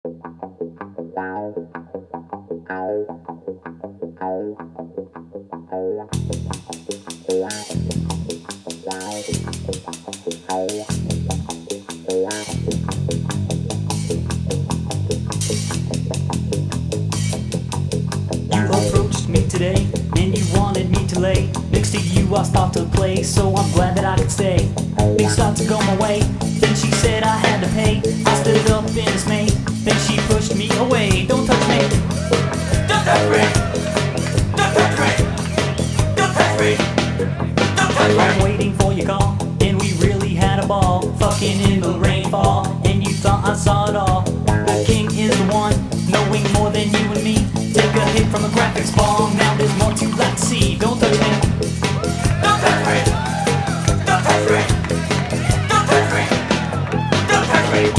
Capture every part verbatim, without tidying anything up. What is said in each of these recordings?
approached me today, and you wanted me to lay next to you. I start to play, so I'm glad that I could stay. Things start to go my way, then she said I had to pay. I stood up in dismay, then she pushed me away. Don't touch me, don't touch me, don't touch me, don't touch me, don't touch me. I'm waiting for your call, and we really had a ball, fucking in the rainfall, and you thought I saw it all. The king is the one, knowing more than you and me. Take a hit from a graphics bomb, now there's more to like to see. Don't touch me, don't touch me, don't touch me, don't touch me, don't touch me.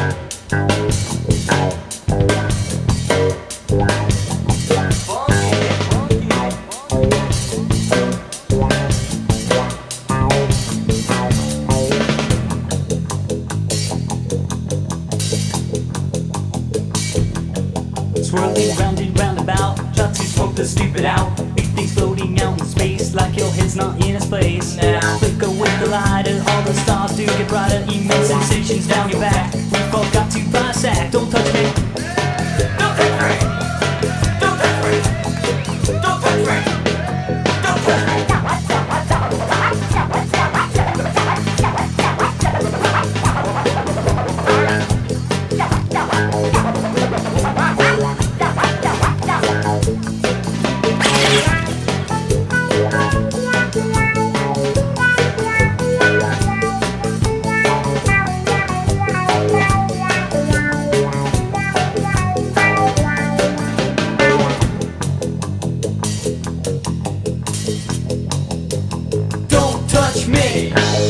Swirling round and round about, try to smoke the stupid out. Big things floating out in space, like your head's not in its place. Now flicker with the lighter, all the stars do get brighter. Immense sensations down your back, we forgot to buy a sack. Don't touch me, don't touch me, don't touch me, don't touch me, don't touch me. Touch me.